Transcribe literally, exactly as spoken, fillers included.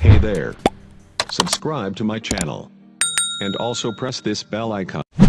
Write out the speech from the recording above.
Hey there. Subscribe to my channel. And also press this bell icon.